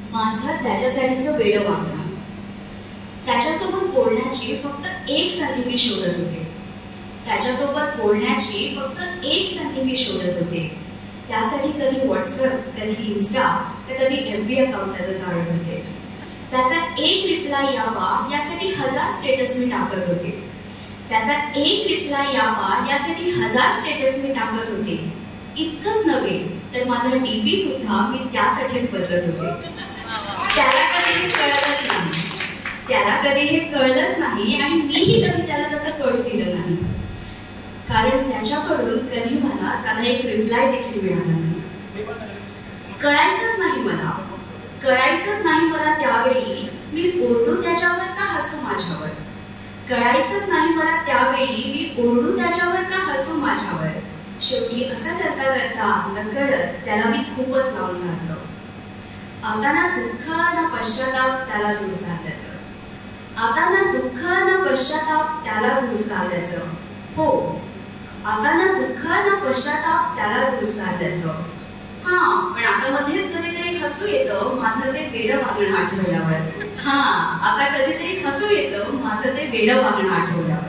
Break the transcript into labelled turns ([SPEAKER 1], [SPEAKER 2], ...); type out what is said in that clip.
[SPEAKER 1] माझं त्याच्यासाठीचं वेडं वागणं. त्याच्यासोबत बोलण्याची फक्त एक संधी मी शोधत होते. त्याच्यासोबत बोलण्याची फक्त एक संधी मी शोधत होते. त्यासाठी कधी व्हॉट्सअप, कधी इन्स्टा, तर कधी FB अकाउंट त्याचं चालत होते. त्याचा एक रिप्लाय यावा यासाठी 1000 स्टेटस मी टाकत होते. त्याचा एक रिप्लाय यावा यासाठी 1000 स्टेटस मी टाकत होते. इतकंच नव्हे तर माझा DP सुद्धा मी त्यासाठीच बदलत होते. त्याला कधी हे कळलंच नाही. त्याला कधी हे कळलंच नाही आणि मीही कधी त्याला तसं कळू दिलं नाही. कारण त्याच्याकडून कधी मला साधा एक रिप्लाय देखील मिळाला नाही. कळायचंच नाही मला त्यावेळी मी ओरडू त्याच्यावर का हसू माझ्यावर. कळायचंच नाही मला त्यावेळी मी ओरडू त्याच्यावर का हसू माझ्यावर. शेवटी असं करता करता नकळत त्याला मी खूपच नाव साधलं. आता ना दुःख ना पश्चाताप त्याला दूर सारल्याचं. आता ना दुःख ना पश्चाताप त्याला दूर सारल्याचं. हो, आता ना दुःख ना पश्चाताप त्याला दूर सारल्याचं. पण आता मध्येच कधीतरी हसू येतं माझं ते वेडं वागणं आठवल्यावर. आता कधीतरी हसू येतं माझं ते वेडं वागणं आठवल्यावर.